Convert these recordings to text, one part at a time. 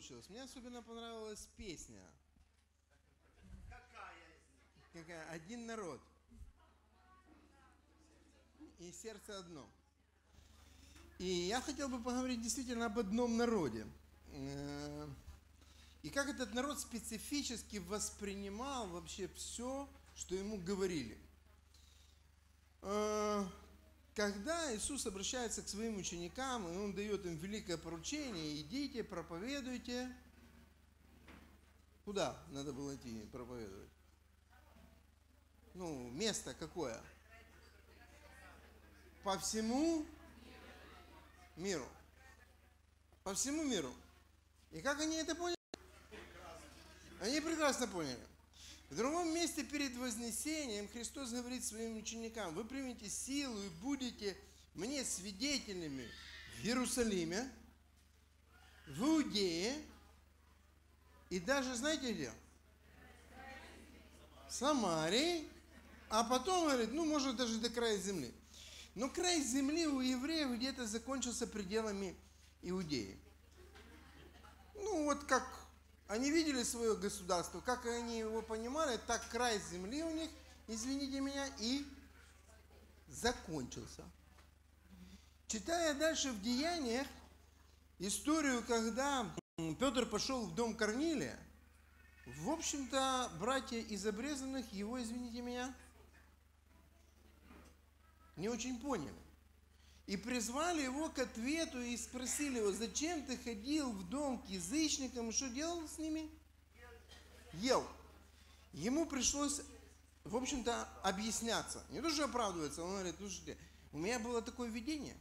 получилось. Мне особенно понравилась песня. Какая? «Один народ. И сердце одно». И я хотел бы поговорить действительно об одном народе. И как этот народ специфически воспринимал вообще все, что ему говорили. Когда Иисус обращается к своим ученикам, и Он дает им великое поручение: идите, проповедуйте. Куда надо было идти проповедовать? Место какое? По всему миру. По всему миру. И как они это поняли? Они прекрасно поняли. В другом месте перед Вознесением Христос говорит своим ученикам: вы примете силу и будете мне свидетелями в Иерусалиме, в Иудее и даже, знаете где? В Самарии, а потом, говорит, может даже до края земли. Но край земли у евреев где-то закончился пределами Иудеи. Вот как они видели свое государство, как они его понимали, так край земли у них, извините меня, и закончился. Читая дальше в Деяниях историю, когда Петр пошел в дом Корнилия, в общем-то, братья из обрезанных его, извините меня, не очень поняли. И призвали его к ответу и спросили его: зачем ты ходил в дом к язычникам и что делал с ними? Ел. Ему пришлось, в общем-то, объясняться. Не то, что оправдывается, он говорит: слушайте, у меня было такое видение.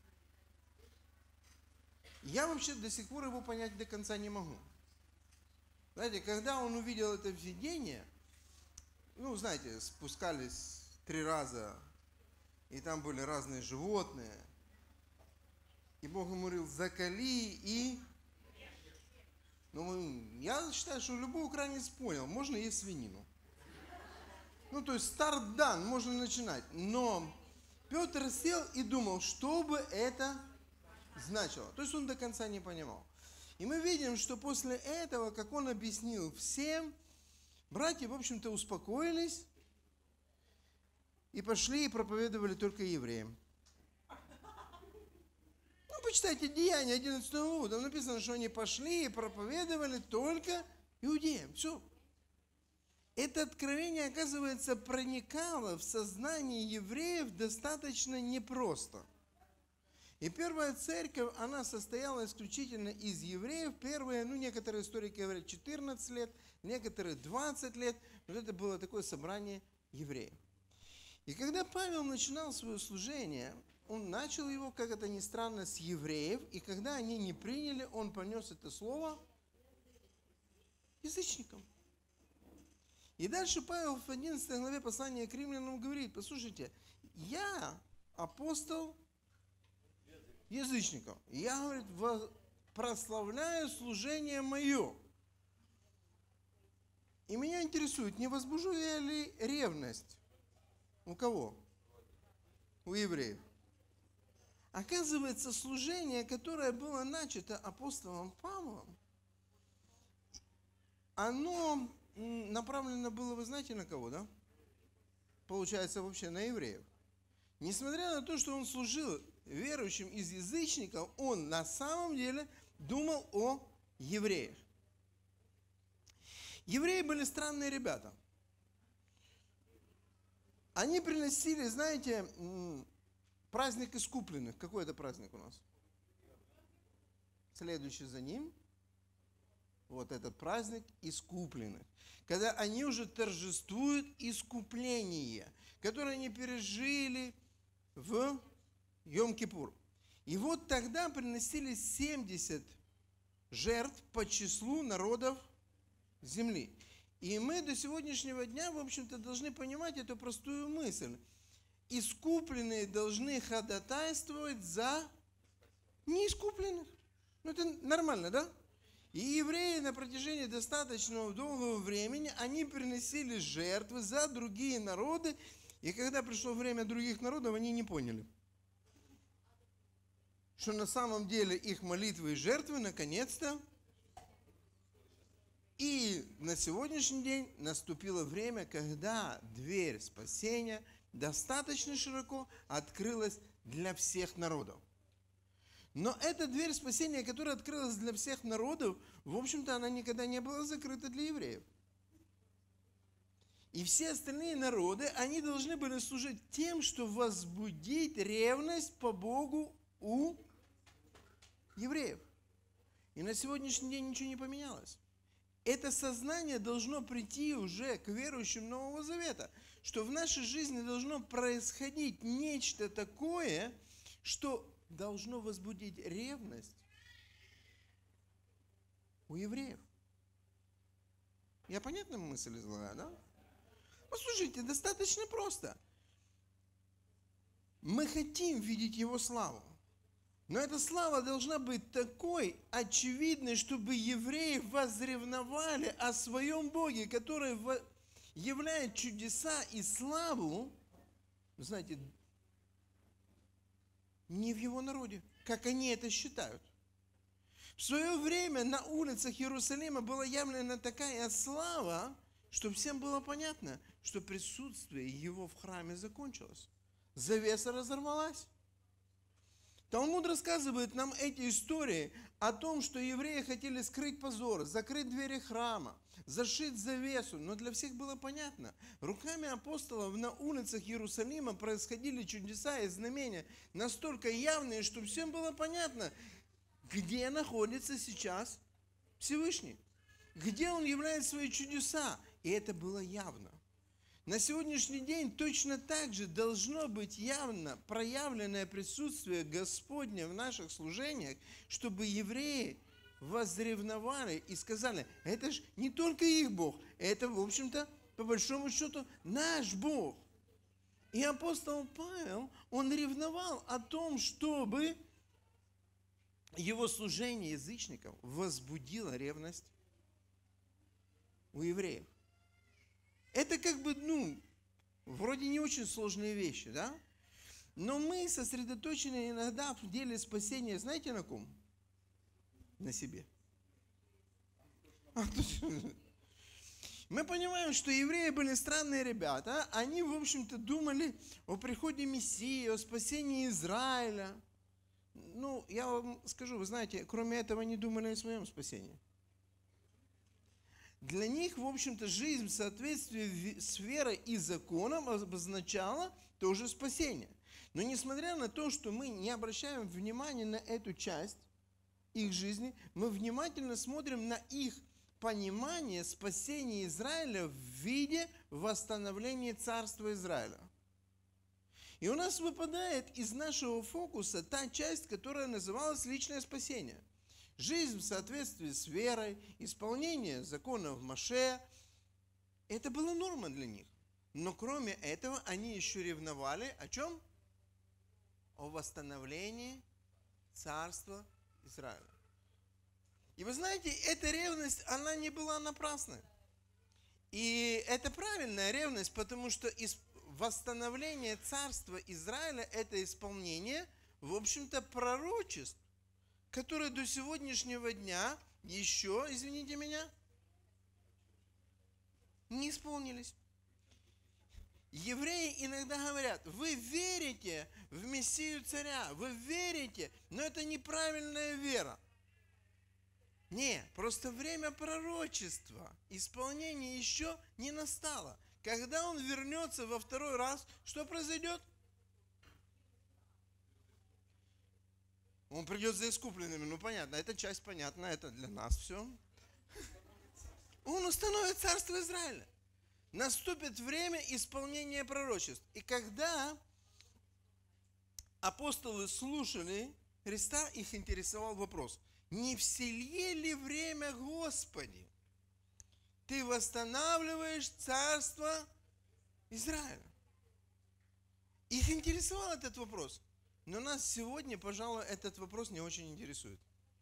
Я вообще до сих пор его понять до конца не могу. Знаете, когда он увидел это видение, знаете, спускались 3 раза, и там были разные животные. И Бог ему говорил: закали и... я считаю, что любой украинец понял, можно есть свинину. То есть старт дан, можно начинать. Но Петр сел и думал, что бы это значило. То есть он до конца не понимал. И мы видим, что после этого, как он объяснил всем, братья, в общем-то, успокоились и пошли и проповедовали только евреям. Почитайте Деяния 11 главу, там написано, что они пошли и проповедовали только иудеям. Все. Это откровение, оказывается, проникало в сознание евреев достаточно непросто. И первая церковь, она состояла исключительно из евреев. Первые, некоторые историки говорят 14 лет, некоторые 20 лет. Это было такое собрание евреев. И когда Павел начинал свое служение, он начал его, как это ни странно, с евреев. И когда они не приняли, он понес это слово язычникам. И дальше Павел в 11 главе послания к римлянам говорит: послушайте, я апостол язычников. Я, говорит, прославляю служение мое. И меня интересует, не возбужу я ли ревность? У кого? У евреев. Оказывается, служение, которое было начато апостолом Павлом, оно направлено было, вы знаете, на кого, да? Получается, вообще на евреев. Несмотря на то, что он служил верующим из язычников, он на самом деле думал о евреях. Евреи были странные ребята. Они приносили, знаете, праздник искупленных. Какой это праздник у нас? Следующий за ним. Вот этот праздник искупленных. Когда они уже торжествуют искупление, которое они пережили в Йом-Кипур. И вот тогда приносили 70 жертв по числу народов земли. И мы до сегодняшнего дня, в общем-то, должны понимать эту простую мысль. Искупленные должны ходатайствовать за неискупленных. Это нормально, да? И евреи на протяжении достаточно долгого времени, они приносили жертвы за другие народы. И когда пришло время других народов, они не поняли, что на самом деле их молитвы и жертвы наконец-то И на сегодняшний день наступило время, когда дверь спасения достаточно широко открылась для всех народов. Но эта дверь спасения, которая открылась для всех народов, в общем-то, она никогда не была закрыта для евреев. И все остальные народы, они должны были служить тем, что возбудить ревность по Богу у евреев. И на сегодняшний день ничего не поменялось. Это сознание должно прийти уже к верующим Нового Завета, что в нашей жизни должно происходить нечто такое, что должно возбудить ревность у евреев. Я понятно мысль излагаю, да? Послушайте, достаточно просто. Мы хотим видеть Его славу. Но эта слава должна быть такой очевидной, чтобы евреи возревновали о своем Боге, который являет чудеса и славу, знаете, не в Его народе, как они это считают. В свое время на улицах Иерусалима была явлена такая слава, что всем было понятно, что присутствие Его в храме закончилось. Завеса разорвалась. Талмуд рассказывает нам эти истории о том, что евреи хотели скрыть позор, закрыть двери храма, зашить завесу, но для всех было понятно. Руками апостолов на улицах Иерусалима происходили чудеса и знамения настолько явные, что всем было понятно, где находится сейчас Всевышний, где Он являет свои чудеса. И это было явно. На сегодняшний день точно так же должно быть явно проявленное присутствие Господне в наших служениях, чтобы евреи возревновали и сказали, это же не только их Бог, это, в общем-то, по большому счету, наш Бог. И апостол Павел, он ревновал о том, чтобы его служение язычников возбудило ревность у евреев. Это как бы, вроде не очень сложные вещи, да? Но мы сосредоточены иногда в деле спасения, знаете, на ком? На себе. Мы понимаем, что евреи были странные ребята, они, в общем-то, думали о приходе Мессии, о спасении Израиля. Я вам скажу, вы знаете, кроме этого они думали о своем спасении. Для них, в общем-то, жизнь в соответствии с верой и законом обозначала тоже спасение. Но несмотря на то, что мы не обращаем внимания на эту часть их жизни, мы внимательно смотрим на их понимание спасения Израиля в виде восстановления царства Израиля. И у нас выпадает из нашего фокуса та часть, которая называлась личное спасение. Жизнь в соответствии с верой, исполнение законов Моше – это была норма для них. Но кроме этого они еще ревновали о чем? О восстановлении царства Израиля. И вы знаете, эта ревность, она не была напрасной. И это правильная ревность, потому что восстановление царства Израиля – это исполнение, в общем-то, пророчеств, которые до сегодняшнего дня еще, извините меня, не исполнились. Евреи иногда говорят, вы верите в Мессию царя, вы верите, но это неправильная вера. Не, просто время пророчества, исполнение еще не настало. Когда он вернется во второй раз, что произойдет? Он придет за искупленными, понятно, эта часть понятна, это для нас все. Он установит царство Израиля. Наступит время исполнения пророчеств. И когда апостолы слушали Христа, их интересовал вопрос, не в селье ли время, Господи? Ты восстанавливаешь царство Израиля. Их интересовал этот вопрос. Но нас сегодня, пожалуй, этот вопрос не очень интересует.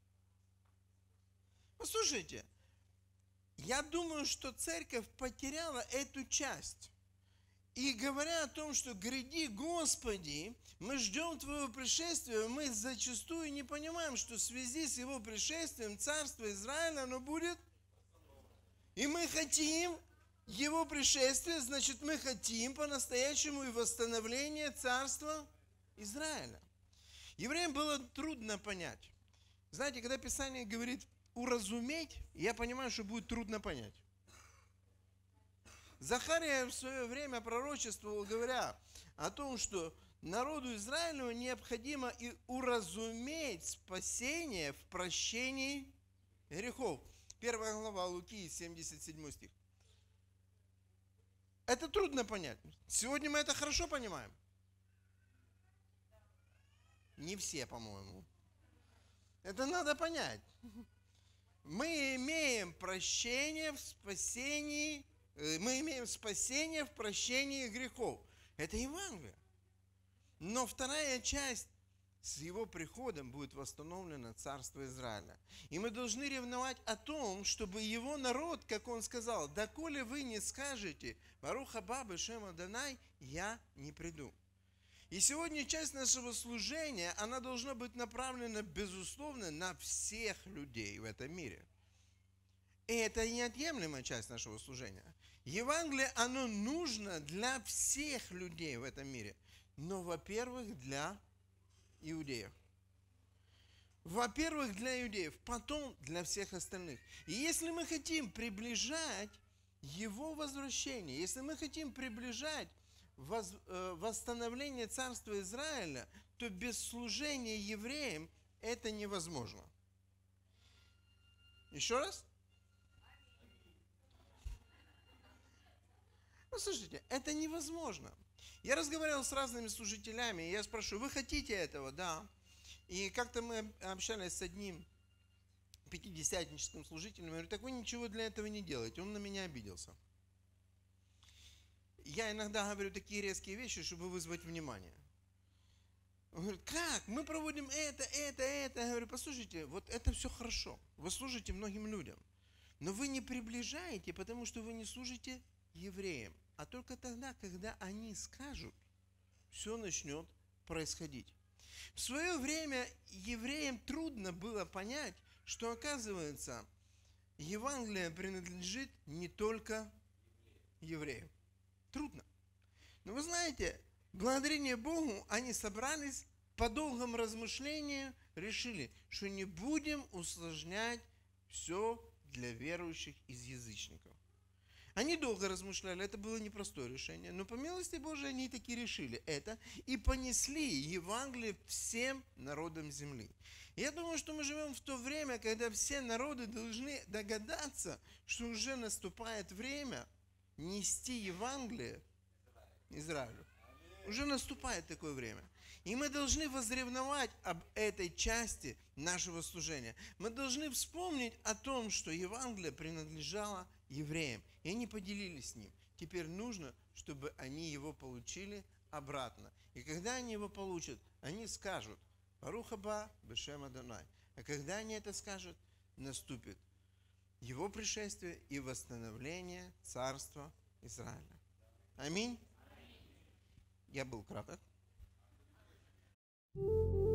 Послушайте, я думаю, что церковь потеряла эту часть. И говоря о том, что гряди, Господи, мы ждем Твоего пришествия, мы зачастую не понимаем, что в связи с Его пришествием царство Израиля, оно будет И мы хотим Его пришествия, значит, мы хотим по-настоящему и восстановления царства Израиля. Евреям было трудно понять. Знаете, когда Писание говорит «уразуметь», я понимаю, что будет трудно понять. Захария в свое время пророчествовал, говоря о том, что народу Израилю необходимо и уразуметь спасение в прощении грехов. 1 глава Луки, 77 стих. Это трудно понять. Сегодня мы это хорошо понимаем. Не все, по-моему. Это надо понять. Мы имеем прощение в спасении, мы имеем спасение в прощении грехов. Это Евангелие. Но вторая часть, с его приходом будет восстановлено царство Израиля. И мы должны ревновать о том, чтобы его народ, как он сказал, доколе вы не скажете «Барух хаба бешем Адонай», я не приду. И сегодня часть нашего служения, она должна быть направлена, безусловно, на всех людей в этом мире. И это неотъемлемая часть нашего служения. Евангелие, оно нужно для всех людей в этом мире. Но, во-первых, для иудеев. Во-первых, для иудеев, потом для всех остальных. И если мы хотим приближать его возвращение, если мы хотим приближать восстановление царства Израиля, то без служения евреям это невозможно. Еще раз? Ну, слушайте, это невозможно. Я разговаривал с разными служителями, и я спрашиваю, вы хотите этого? Да. И как-то мы общались с одним пятидесятническим служителем, я говорю, так вы ничего для этого не делаете, он на меня обиделся. Я иногда говорю такие резкие вещи, чтобы вызвать внимание. Он говорит, как? Мы проводим это. Я говорю, послушайте, вот это все хорошо. Вы служите многим людям. Но вы не приближаете, потому что вы не служите евреям. А только тогда, когда они скажут, все начнет происходить. В свое время евреям трудно было понять, что, оказывается, Евангелие принадлежит не только евреям. Трудно. Но вы знаете, благодарение Богу они собрались, по долгом размышлении решили, что не будем усложнять все для верующих из язычников. Они долго размышляли, это было непростое решение, но по милости Божией они таки решили это и понесли Евангелие всем народам земли. И я думаю, что мы живем в то время, когда все народы должны догадаться, что уже наступает время нести Евангелие Израилю. Уже наступает такое время. И мы должны возревновать об этой части нашего служения. Мы должны вспомнить о том, что Евангелие принадлежало евреям. И они поделились с ним. Теперь нужно, чтобы они его получили обратно. И когда они его получат, они скажут «Барух хаба бешем Адонай». А когда они это скажут, наступит его пришествие и восстановление царства Израиля. Аминь. Я был краток.